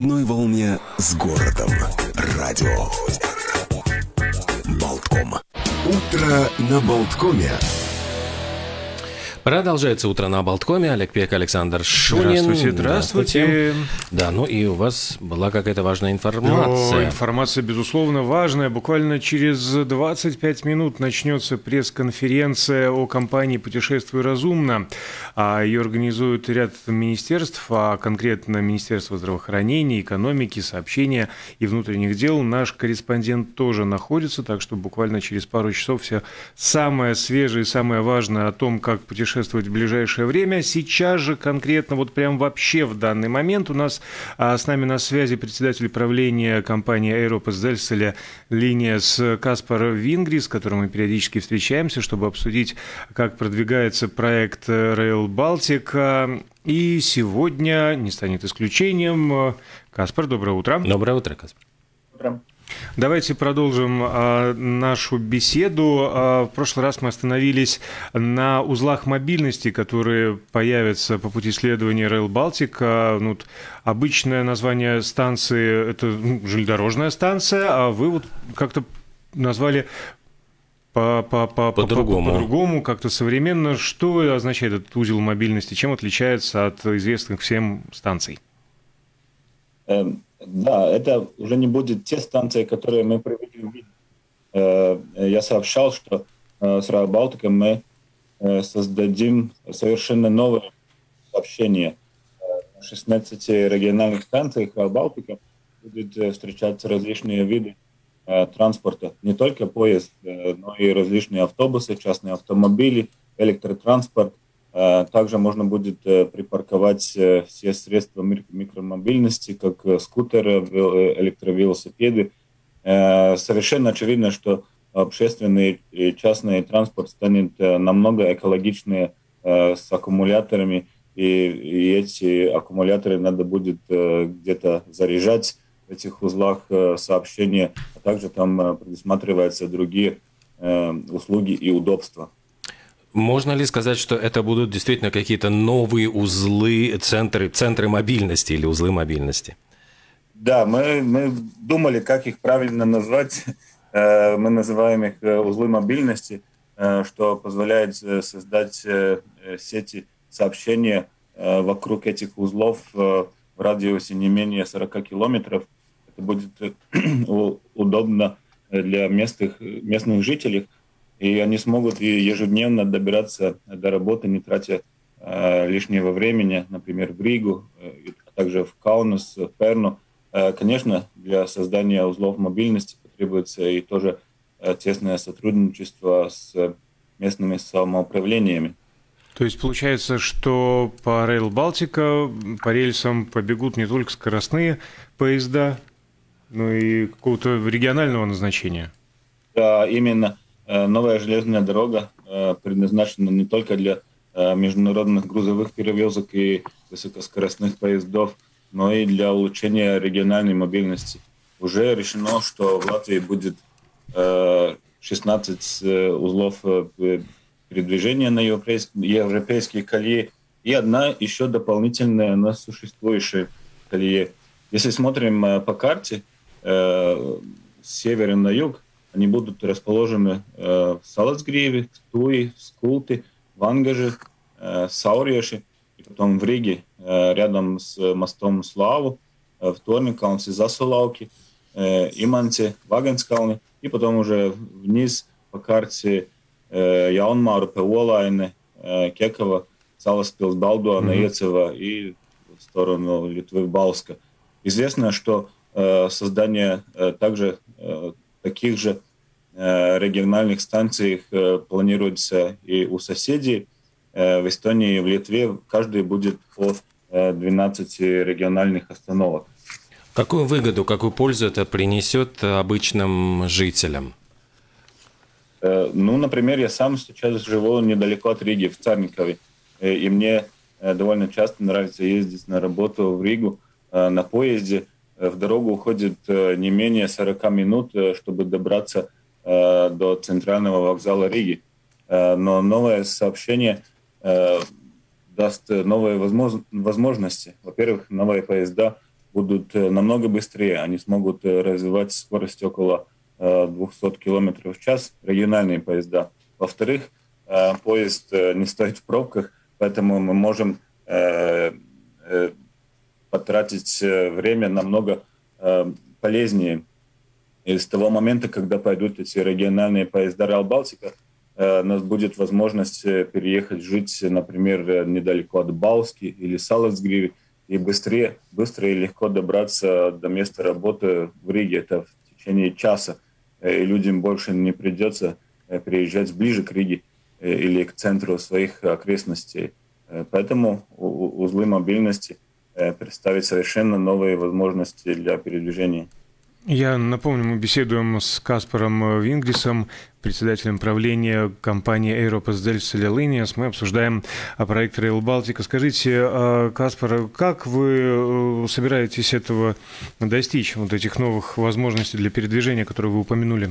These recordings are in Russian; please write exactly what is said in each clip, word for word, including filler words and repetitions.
одной волне с городом. Радио Болтком. Утро на Болткоме. Продолжается утро на Болткоме. Олег Пек, Александр Шунин. Здравствуйте, здравствуйте. Да, ну и у вас была какая-то важная информация. Да, информация, безусловно, важная. Буквально через двадцать пять минут начнется пресс-конференция о компании «Путешествуй разумно». Ее организует ряд министерств, а конкретно Министерство здравоохранения, экономики, сообщения и внутренних дел. Наш корреспондент тоже находится, так что буквально через пару часов все самое свежее и самое важное о том, как путешествовать в ближайшее время. Сейчас же конкретно, вот прям вообще в данный момент у нас а, с нами на связи председатель правления компании Eiropas Dzelzceļa Līnijas Каспар Вингри, с которым мы периодически встречаемся, чтобы обсудить, как продвигается проект Rail Baltica. И сегодня не станет исключением. Каспар, доброе утро. Доброе утро, Каспар. Утро. Давайте продолжим а, нашу беседу. А, в прошлый раз мы остановились на узлах мобильности, которые появятся по пути следования Rail Baltica. Ну, обычное название станции – это ну, железнодорожная станция, а вы вот как-то назвали по, по, по, по-другому. По, по-другому, как-то современно. Что означает этот узел мобильности? Чем отличается от известных всем станций? Эм. Да, это уже не будет те станции, которые мы привыкли видеть. Я сообщал, что с Rail Baltica мы создадим совершенно новое сообщение. На шестнадцати региональных станциях Rail Baltica будут встречаться различные виды транспорта. Не только поезд, но и различные автобусы, частные автомобили, электротранспорт. Также можно будет припарковать все средства микромобильности, как скутеры, электровелосипеды. Совершенно очевидно, что общественный и частный транспорт станет намного экологичнее с аккумуляторами, и, и эти аккумуляторы надо будет где-то заряжать в этих узлах сообщения, а также там предусматриваются другие услуги и удобства. Можно ли сказать, что это будут действительно какие-то новые узлы, центры, центры мобильности или узлы мобильности? Да, мы, мы думали, как их правильно назвать. Мы называем их узлы мобильности, что позволяет создать сети сообщения вокруг этих узлов в радиусе не менее сорок километров. Это будет удобно для местных, местных жителей. И они смогут ежедневно добираться до работы, не тратя э, лишнего времени, например, в Ригу, э, а также в Каунас, в Перну. Э, конечно, для создания узлов мобильности потребуется и тоже э, тесное сотрудничество с местными самоуправлениями. То есть получается, что по Rail Baltica по рельсам побегут не только скоростные поезда, но и какого-то регионального назначения? Да, именно. Новая железная дорога предназначена не только для международных грузовых перевозок и высокоскоростных поездов, но и для улучшения региональной мобильности. Уже решено, что в Латвии будет шестнадцать узлов передвижения на европейские колеи и одна еще дополнительная на существующей колее. Если смотрим по карте с севера на юг, они будут расположены э, в Салацгриве, в Туи, в Скулте, в Ангаже, э, в Сауриеше, и потом в Риге, э, рядом с мостом Славу, э, в Торникалнсе, Засулауке, э, Иманте, Вагенскалне, и потом уже вниз по карте э, Яунмару, Пеолайне, э, Кекова, Саласпилс, Балдуана, mm-hmm. Ецева и в сторону Литвы, Балска. Известно, что э, создание э, также э, таких же э, региональных станций э, планируется и у соседей. Э, в Эстонии и в Литве каждый будет по э, двенадцати региональных остановок. Какую выгоду, какую пользу это принесет обычным жителям? Э, ну, например, я сам сейчас живу недалеко от Риги, в Царникове. Э, и мне э, довольно часто нравится ездить на работу в Ригу э, на поезде. В дорогу уходит не менее сорок минут, чтобы добраться до центрального вокзала Риги. Но новое сообщение даст новые возможности. Во-первых, новые поезда будут намного быстрее. Они смогут развивать скорость около двухсот километров в час, региональные поезда. Во-вторых, поезд не стоит в пробках, поэтому мы можем потратить время намного полезнее. И с того момента, когда пойдут эти региональные поезда Rail Baltica, у нас будет возможность переехать жить, например, недалеко от Бауски или Салацгриви, и быстрее, быстро и легко добраться до места работы в Риге. Это в течение часа. И людям больше не придется приезжать ближе к Риге или к центру своих окрестностей. Поэтому узлы мобильности представят совершенно новые возможности для передвижения. Я напомню, мы беседуем с Каспаром Вингрисом, председателем правления компании Eiropas Dzelzceļa Līnijas. Мы обсуждаем проект Rail Baltica. Скажите, Каспар, как вы собираетесь этого достичь, вот этих новых возможностей для передвижения, которые вы упомянули?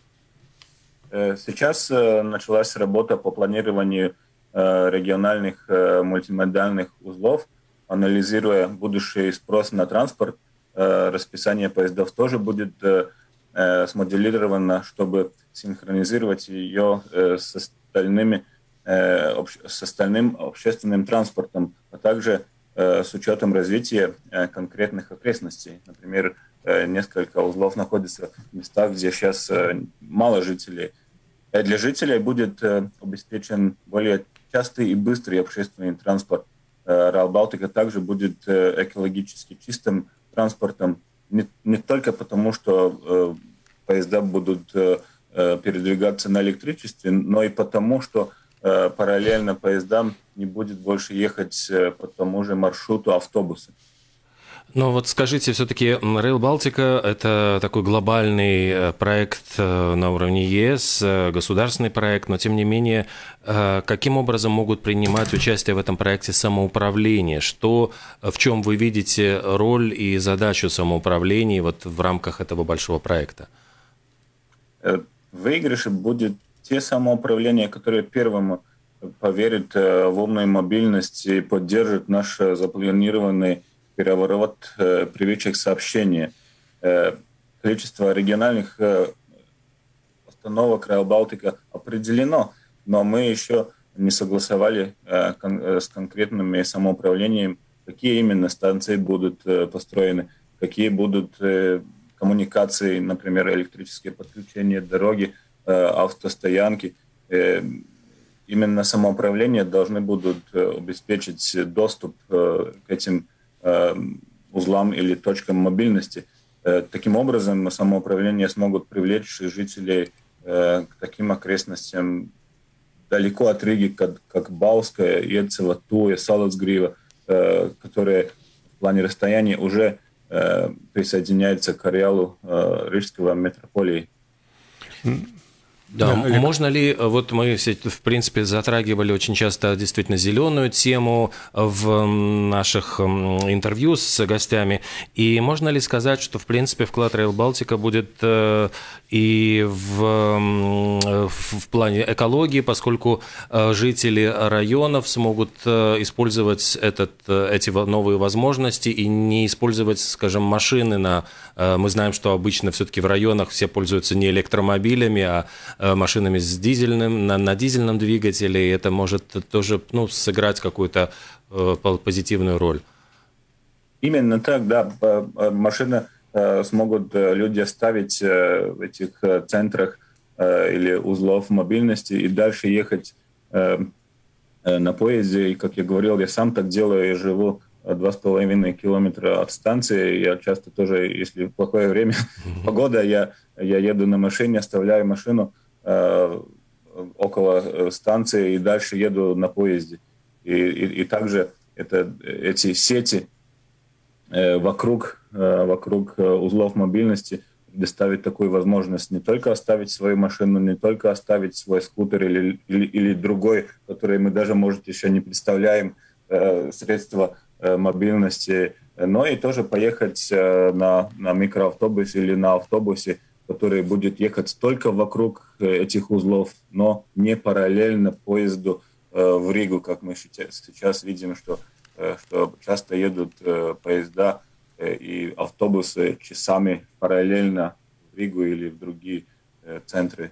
Сейчас началась работа по планированию региональных мультимодальных узлов, анализируя будущий спрос на транспорт. Расписание поездов тоже будет э, смоделировано, чтобы синхронизировать ее э, с, остальными, э, обще, с остальным общественным транспортом, а также э, с учетом развития э, конкретных окрестностей. Например, э, несколько узлов находятся в местах, где сейчас э, мало жителей. И для жителей будет э, обеспечен более частый и быстрый общественный транспорт. Э, Rail Baltica также будет э, экологически чистым транспортом, не, не только потому, что э, поезда будут э, передвигаться на электричестве, но и потому, что э, параллельно поездам не будет больше ехать э, по тому же маршруту автобусы. Но вот скажите, все-таки Rail Baltica – это такой глобальный проект на уровне ЕС, государственный проект, но тем не менее, каким образом могут принимать участие в этом проекте самоуправление? Что, в чем вы видите роль и задачу самоуправления вот в рамках этого большого проекта? В выигрыше будет те самоуправления, которые первым поверят в умную мобильность и поддержат наш запланированный переворот э, привычек сообщения. Э, количество региональных э, остановок Rail Baltica определено, но мы еще не согласовали э, кон- э, с конкретным самоуправлением, какие именно станции будут э, построены, какие будут э, коммуникации, например, электрические подключения, дороги, э, автостоянки. Э, именно самоуправление должны будут э, обеспечить доступ э, к этим узлам или точкам мобильности. Таким образом, самоуправление смогут привлечь жителей к таким окрестностям далеко от Риги, как, как Бауская, Ецела, Туя, Салацгрива, которые в плане расстояния уже присоединяются к ареалу рижского метрополии. Да, да, можно ли, вот мы, в принципе, затрагивали очень часто действительно зеленую тему в наших интервью с гостями, и можно ли сказать, что, в принципе, вклад Rail Baltica будет и в, в плане экологии, поскольку жители районов смогут использовать этот, эти новые возможности и не использовать, скажем, машины на... Мы знаем, что обычно все-таки в районах все пользуются не электромобилями, а машинами с дизельным, на, на дизельном двигателе, и это может тоже, ну, сыграть какую-то э, позитивную роль. Именно так, да. Машины э, смогут люди оставить э, в этих э, центрах э, или узлов мобильности и дальше ехать э, э, на поезде. И, как я говорил, я сам так делаю, я живу два с половиной километра от станции. Я часто тоже, если плохое время, погода, я, я еду на машине, оставляю машину около станции и дальше еду на поезде. И, и, и также это, эти сети вокруг, вокруг узлов мобильности предоставят такую возможность не только оставить свою машину, не только оставить свой скутер или, или, или другой, который мы даже, может, еще не представляем, средства мобильности, но и тоже поехать на, на микроавтобусе или на автобусе, который будет ехать только вокруг этих узлов, но не параллельно поезду в Ригу, как мы сейчас видим, что, что часто едут поезда и автобусы часами параллельно в Ригу или в другие центры.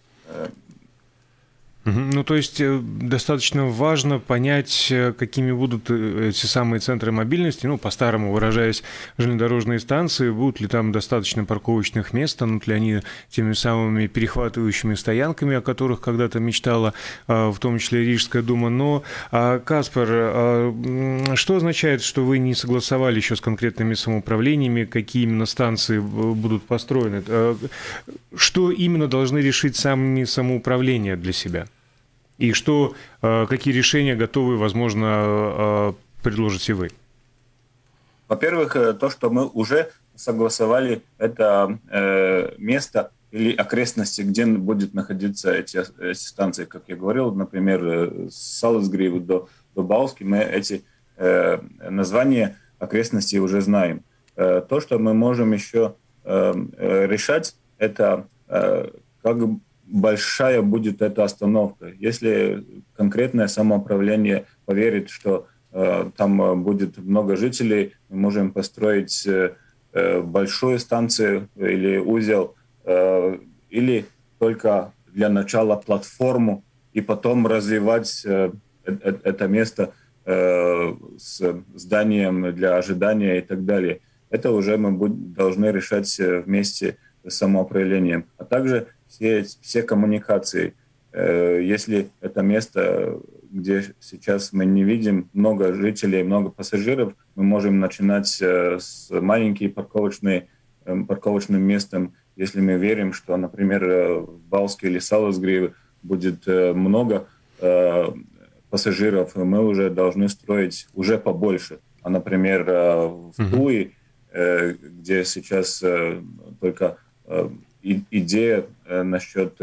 Ну, то есть достаточно важно понять, какими будут эти самые центры мобильности, ну, по-старому выражаясь, железнодорожные станции, будут ли там достаточно парковочных мест, станут ли они теми самыми перехватывающими стоянками, о которых когда-то мечтала, в том числе Рижская дума. Но, Каспар, что означает, что вы не согласовали еще с конкретными самоуправлениями, какие именно станции будут построены? Что именно должны решить сами самоуправления для себя? И что, какие решения готовы, возможно, предложите вы? Во-первых, то, что мы уже согласовали, это место или окрестности, где будут находиться эти, эти станции. Как я говорил, например, с Салцгрива до, до Бауски, мы эти названия окрестностей уже знаем. То, что мы можем еще решать, это как большая будет эта остановка. Если конкретное самоуправление поверит, что э, там будет много жителей, мы можем построить э, большую станцию или узел, э, или только для начала платформу, и потом развивать э, э, это место э, с зданием для ожидания и так далее. Это уже мы будем, должны решать вместе с самоуправлением. А также Все, все коммуникации. Если это место, где сейчас мы не видим много жителей, много пассажиров, мы можем начинать с маленьким парковочным, парковочным местом. Если мы верим, что, например, в Бауске или Салцгриве будет много пассажиров, мы уже должны строить уже побольше. А, например, в Туи, где сейчас только идея насчет,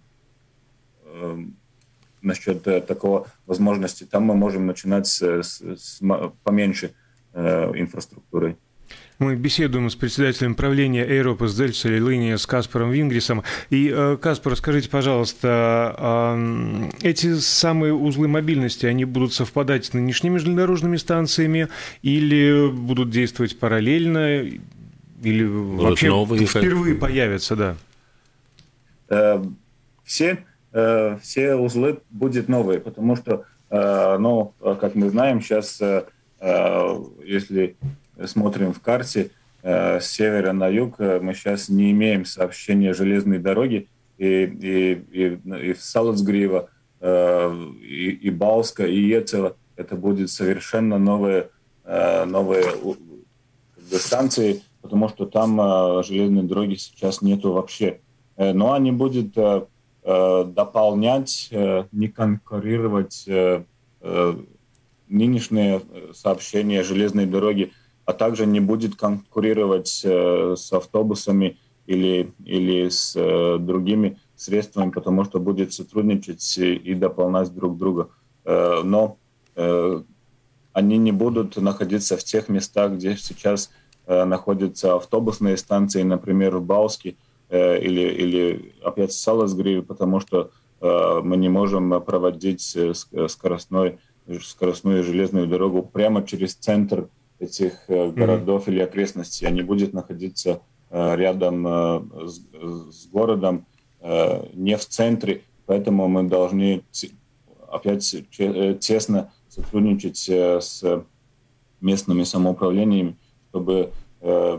насчет такого возможности, там мы можем начинать с, с, с поменьше инфраструктурой. Мы беседуем с председателем правления Eiropas dzelzceļa līnijas с Каспаром Вингрисом. И, Каспар, скажите, пожалуйста, эти самые узлы мобильности, они будут совпадать с нынешними железнодорожными станциями или будут действовать параллельно? Или будут вообще новые, впервые появятся, да? Все, все узлы будут новые, потому что, ну, как мы знаем, сейчас, если смотрим в карте, с севера на юг, мы сейчас не имеем сообщения железной дороги, и, и, и, и в Салцгрива, и, и Бауска, и Ецева это будут совершенно новые, новые как бы, станции, потому что там э, железной дороги сейчас нету вообще. Э, но они будут э, э, дополнять, э, не конкурировать э, э, нынешние сообщения железной дороги, а также не будет конкурировать э, с автобусами или, или с э, другими средствами, потому что будет сотрудничать и, и дополнять друг друга. Э, но э, они не будут находиться в тех местах, где сейчас находятся автобусные станции, например, в Бауске э, или, или опять в Салцгриве, потому что э, мы не можем проводить скоростной, скоростную железную дорогу прямо через центр этих э, городов mm-hmm. или окрестностей. Они будут находиться э, рядом э, с, с городом, э, не в центре, поэтому мы должны опять тесно сотрудничать э, с местными самоуправлениями, чтобы э,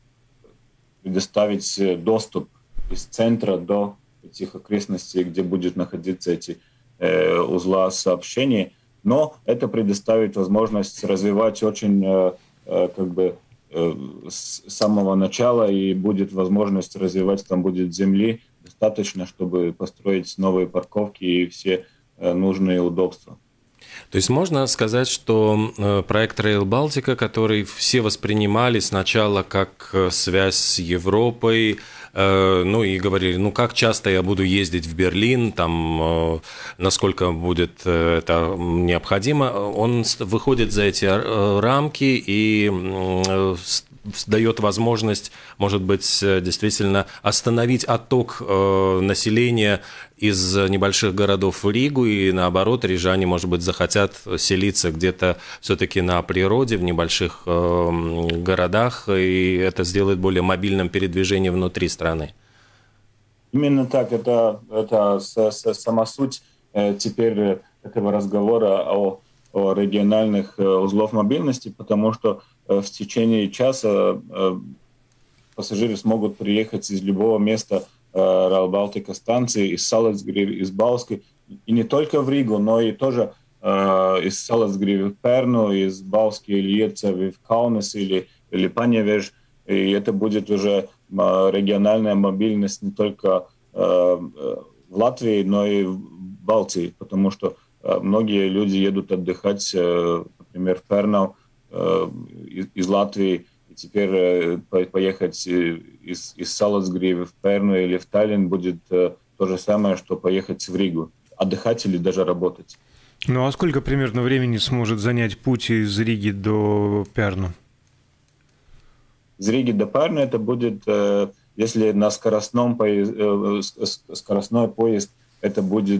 предоставить доступ из центра до этих окрестностей, где будут находиться эти э, узла сообщений. Но это предоставит возможность развивать очень э, э, как бы э, с самого начала, и будет возможность развивать, там будет земли достаточно, чтобы построить новые парковки и все э, нужные удобства. То есть можно сказать, что проект Rail Baltica, который все воспринимали сначала как связь с Европой, ну и говорили, ну как часто я буду ездить в Берлин, там, насколько будет это необходимо, он выходит за эти рамки и дает возможность, может быть, действительно остановить отток населения из небольших городов в Ригу, и наоборот, рижане, может быть, захотят селиться где-то все-таки на природе, в небольших городах, и это сделает более мобильным передвижение внутри страны. Именно так, это, это сама суть теперь этого разговора о, о региональных узлов мобильности, потому что в течение часа пассажиры смогут приехать из любого места Rail Baltica станции, из Салацгриви, из Балтики, и не только в Ригу, но и тоже из Салацгриви в Перну, из Балтики или Iercevi в Каунас или, или Паневеж. И это будет уже региональная мобильность не только в Латвии, но и в Балтии, потому что многие люди едут отдыхать, например, в Перну из Латвии, и теперь поехать из, из Салацгриви в Перну или в Таллин будет то же самое, что поехать в Ригу, отдыхать или даже работать. Ну а сколько примерно времени сможет занять путь из Риги до Перну? Из Риги до Перну это будет, если на скоростном поезд, скоростной поезд, это будет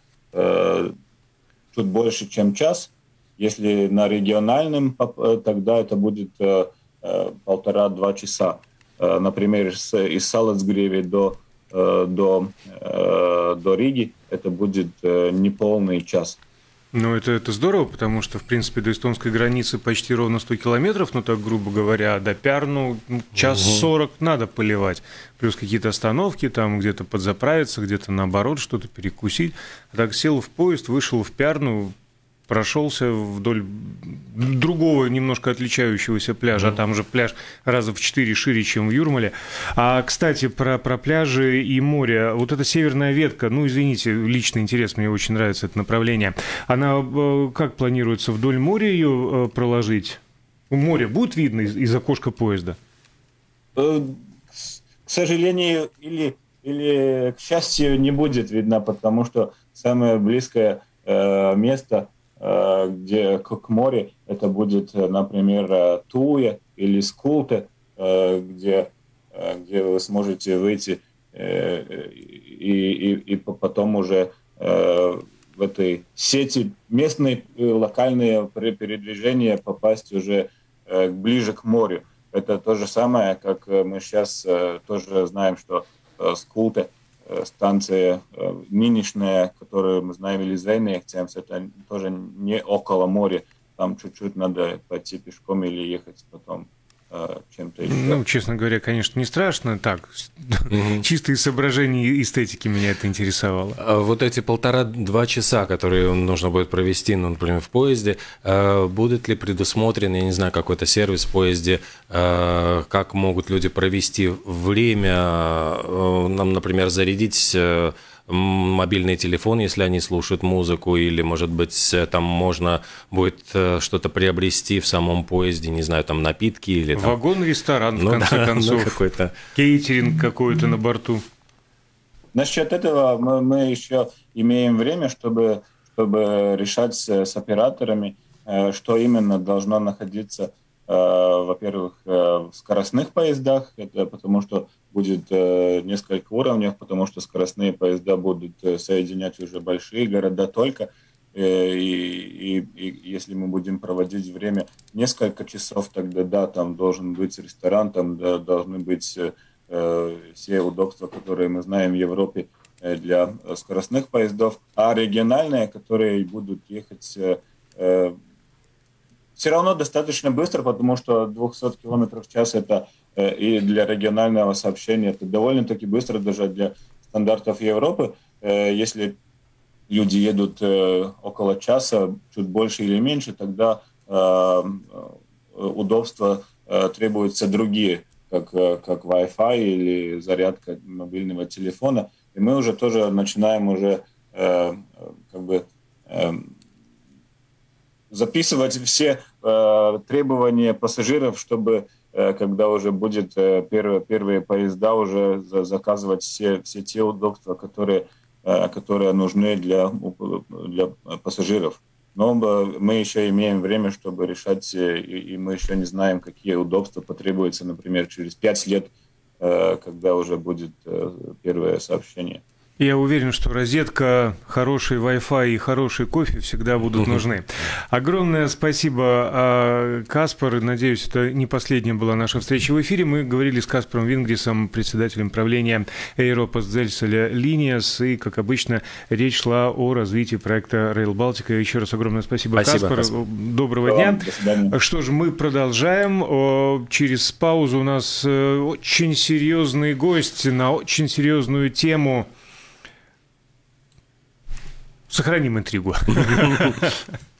чуть больше, чем час. Если на региональном, тогда это будет полтора-два часа. Например, из Салацгриви до, до, до Риги это будет неполный час. Ну, это, это здорово, потому что, в принципе, до эстонской границы почти ровно сто километров, ну, так грубо говоря, а до Перну час сорок надо поливать. Плюс какие-то остановки, там где-то подзаправиться, где-то, наоборот, что-то перекусить. А так сел в поезд, вышел в Перну, прошелся вдоль другого, немножко отличающегося пляжа, а там же пляж раза в четыре шире, чем в Юрмале. А, кстати, про, про пляжи и море. Вот эта северная ветка, ну, извините, личный интерес, мне очень нравится это направление. Она как планируется, вдоль моря ее проложить? Море будет видно из, из окошка поезда? К сожалению, или, или к счастью, не будет видно, потому что самое близкое э, место где к морю, это будет, например, Туя или Скулте, где, где вы сможете выйти и, и, и потом уже в этой сети местные локальные передвижения попасть уже ближе к морю. Это то же самое, как мы сейчас тоже знаем, что Скулте, станция нынешняя, которую мы знаем, Елизейная, это тоже не около моря. Там чуть-чуть надо пойти пешком или ехать потом чем-то еще. Ну, честно говоря, конечно, не страшно. Так, mm-hmm. чисто из соображений эстетики меня это интересовало. А вот эти полтора-два часа, которые нужно будет провести, ну, например, в поезде, будет ли предусмотрен, я не знаю, какой-то сервис в поезде, как могут люди провести время, нам, например, зарядить мобильный телефон, если они слушают музыку, или, может быть, там можно будет что-то приобрести в самом поезде, не знаю, там напитки или там... Вагон-ресторан, в ну, конце да, концов, ну, какой-то... кейтеринг какой-то на борту. Насчет этого мы, мы еще имеем время, чтобы, чтобы решать с, с операторами, что именно должно находиться, во-первых, в скоростных поездах, это потому что будет несколько уровней, потому что скоростные поезда будут соединять уже большие города только, и, и, и если мы будем проводить время несколько часов, тогда да, там должен быть ресторан, там да, должны быть э, все удобства, которые мы знаем в Европе для скоростных поездов, а региональные, которые будут ехать э, все равно достаточно быстро, потому что двести километров в час это э, и для регионального сообщения это довольно-таки быстро даже для стандартов Европы. Э, если люди едут э, около часа, чуть больше или меньше, тогда э, удобства э, требуются другие, как, как Wi-Fi или зарядка мобильного телефона. И мы уже тоже начинаем уже э, как бы э, записывать все э, требования пассажиров, чтобы э, когда уже будет э, первые, первые поезда, уже за, заказывать все, все те удобства, которые, э, которые нужны для, для пассажиров. Но мы еще имеем время, чтобы решать, и мы еще не знаем, какие удобства потребуются, например, через пять лет, когда уже будет первое сообщение. Я уверен, что розетка, хороший Wi-Fi и хороший кофе всегда будут нужны. Огромное спасибо, Каспар. Надеюсь, это не последняя была наша встреча в эфире. Мы говорили с Каспаром Вингрисом, председателем правления Европастзельселя Линиас. И, как обычно, речь шла о развитии проекта Rail Baltica. Еще раз огромное спасибо, спасибо Каспар. Каспар. Доброго дня. Что ж, мы продолжаем. Через паузу у нас очень серьезный гость на очень серьезную тему. Сохраним интригу.